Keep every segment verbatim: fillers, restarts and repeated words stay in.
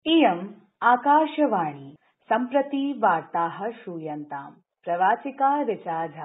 इयम् आकाशवाणी सम्प्रति वार्ताः श्रूयन्ताम्। प्रवाचिका ऋचा झा।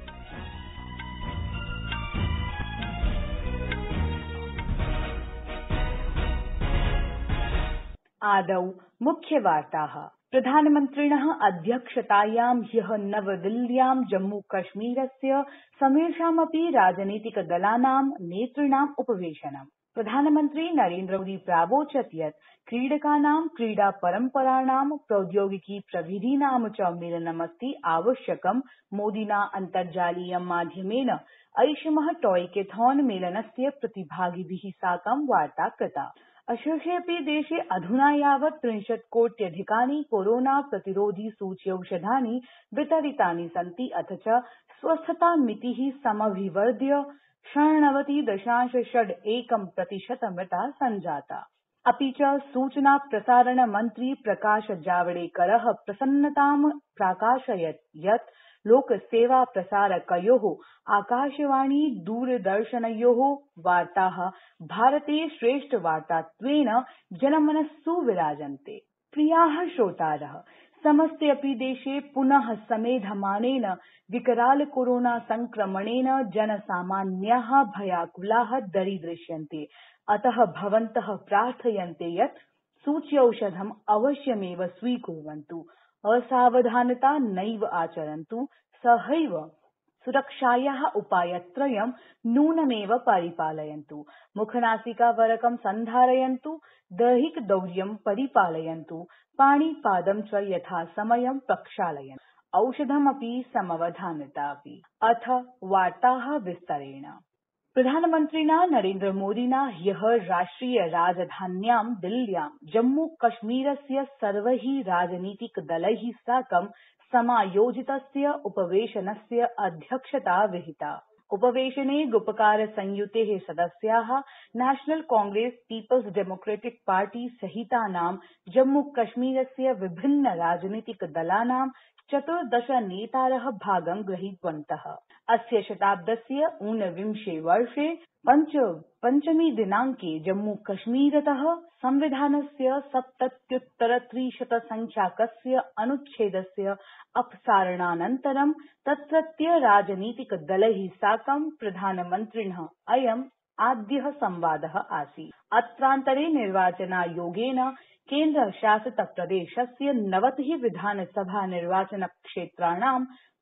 आदौ मुख्यवार्ताः। प्रधानमन्त्रिणः अध्यक्षतायां ह्यः नवदिल्ल्यां जम्मूकश्मीरस्य समेषामपि राजनीतिकदलानां नेतॄणाम् उपवेशनम्। प्रधानमन्त्री नरेन्द्र मोदी प्रावोचत् यत् क्रीडकानां क्रीडापरम्पराणां प्रौद्योगिकी प्रविधीनां च मेलनमस्ति आवश्यकम्। मोदिना अन्तर्जालीय माध्यमेन ऐषमः टॉयकेथॉन मेलनस्य प्रतिभागिभिः साकं वार्ता कृता। अशेषेऽपि देशे अधुना यावत् त्रिंशत् कोट्यधिकानि कोरोना प्रतिरोधि सूच्यौषधानि वितरितानि सन्ति, अथ च स्वस्थतामितिः समभिवर्ध्य षण्णवति दशांश षड् एकं प्रतिशतमिता सञ्जाता। अपि च सूचना प्रसारण मन्त्री प्रकाश जावडेकरः प्रसन्नतां प्राकाशयत् यत् लोकसेवा प्रसारकयोः आकाशवाणी दूरदर्शनयोः वार्ताः भारते श्रेष्ठवार्तात्वेन जनमनस्सु विराजन्ते। प्रियाः श्रोतारः, समस्ते अपि देशे पुनः समेधमानेन विकराल कोरोना संक्रमणेन जनसामान्याः भयाकुलाः दरीदृश्यन्ते। अतः भवन्तः प्रार्थयन्ते यत् सूच्यौषधम् अवश्यमेव स्वीकुर्वन्तु, असावधानता नैव आचरन्तु, सहैव सुरक्षायाः उपायत्रयं नूनमेव परिपालयन्तु। मुखनासिकावरकं सन्धारयन्तु, दैहिकदौर्यं परिपालयन्तु, पाणिपादं च यथासमयं प्रक्षालयन्तु, औषधमपि समवधानतापि। अथ वार्ताः विस्तरेण। प्रधानमन्त्रिणा नरेन्द्र मोदिना ह्यः राष्ट्रिय राजधान्यां दिल्ल्यां जम्मूकश्मीरस्य सर्वैः राजनीतिकदलैः साकं समायोजितस्य उपवेशनस्य अध्यक्षता विहिता। उपवेशने गुपकार संयुतेः सदस्याः national congress peoples democratic party सहितानां जम्मूकश्मीरस्य विभिन्न राजनीतिकदलानां चतुर्दश नेतारः भागं गृहीतवन्तः। अस्य शताब्दस्य ऊनविंशे वर्षे पञ्च पञ्चमी दिनाङ्के जम्मूकश्मीरतः संविधानस्य सप्तत्युत्तर त्रिशत संख्याकस्य अनुच्छेदस्य अपसारणानन्तरं तत्रत्य राजनीतिकदलैः साकं प्रधानमन्त्रिणः अयम् आद्यः संवादः आसीत्। अत्रान्तरे निर्वाचनायोगेन केन्द्रशासितप्रदेशस्य नवतिः विधानसभा निर्वाचनक्षेत्राणां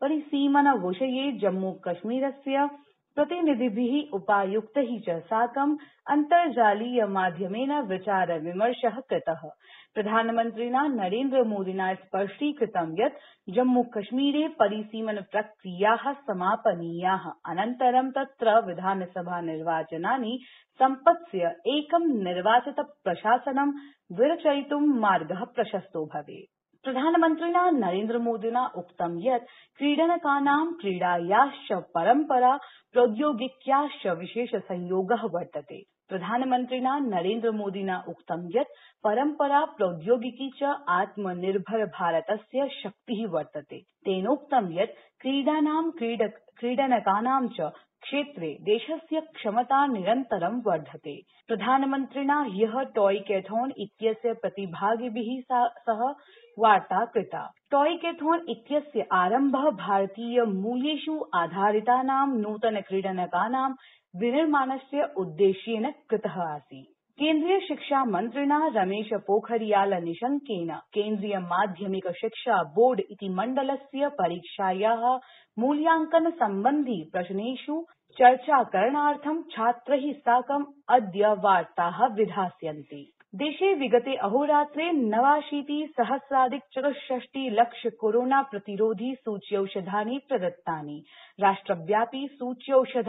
परिसीमनविषये जम्मूकश्मीरस्य प्रतिनिधिभिः उपायुक्तैः च साकं अन्तर्जालीय माध्यमेन विचार विमर्शः कृतः। प्रधानमन्त्रिणा नरेन्द्र मोदिना स्पष्टीकृतं यत् जम्मूकश्मीरे परिसीमन प्रक्रियाः समापनीयाः, अनन्तरं तत्र विधानसभा निर्वाचनानि सम्पत्स्य एकं निर्वाचित प्रशासनं विरचयितुं मार्गः प्रशस्तो भवेत्। प्रधानमन्त्रिणा नरेन्द्र मोदिना उक्तं यत् क्रीडनकानां क्रीडायाश्च परम्परा प्रौद्योगिक्याश्च विशेष संयोगः वर्तते। प्रधानमन्त्रिणा नरेन्द्र मोदिना उक्तं यत् परम्परा प्रौद्योगिकी च आत्मनिर्भर भारतस्य शक्तिः वर्तते। तेनोक्तं यत् क्रीडानां क्रीडक क्रीडनकानां च क्षेत्रे देशस्य क्षमता निरन्तरं वर्धते। प्रधानमन्त्रिणा ह्यः टॉयकेथॉन इत्यस्य प्रतिभागिभिः सह वार्ता कृता। टॉयकेथॉन इत्यस्य आरम्भः भारतीय मूल्येषु आधारितानां नूतन क्रीडनकानां विनिर्माणस्य उद्देश्येन कृतः आसीत्। केन्द्रीय शिक्षा मन्त्रिणा रमेश पोखरियाल निशंकेन केन्द्रीय माध्यमिक शिक्षा बोर्ड इति मण्डलस्य परीक्षायाः मूल्यांकन सम्बन्धी प्रश्नेषु चर्चाकरणार्थं छात्रैः साकं अद्य वार्ताः विधास्यन्ते। देशे विगते अहोरात्रे नवाशीति सहस्राधिक चतुष्षष्टि लक्ष कोरोना प्रतिरोधि सूच्यौषधानि प्रदत्तानि। राष्ट्रव्यापी सूच्यौषध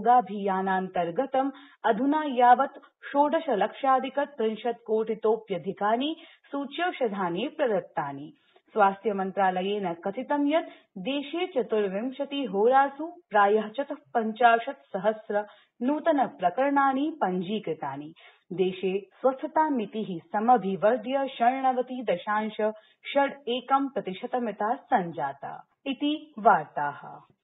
प्रयोगाभियानान्तर्गतं अधुना यावत् षोडश लक्षाधिक त्रिंशत् कोटितोप्यधिकानि सूच्यौषधानि प्रदत्तानि। स्वास्थ्य मन्त्रालयेन कथितं यत् देशे चतुर्विंशति होरासु प्रायः चतुःपञ्चाशत् सहस्र नूतन प्रकरणानि पञ्जीकृतानि। देशे स्वस्थतामितिः समभिवर्ध्य षण्णवति दशांश षड् एकं प्रतिशतमिता सञ्जाता। इति वार्ताः।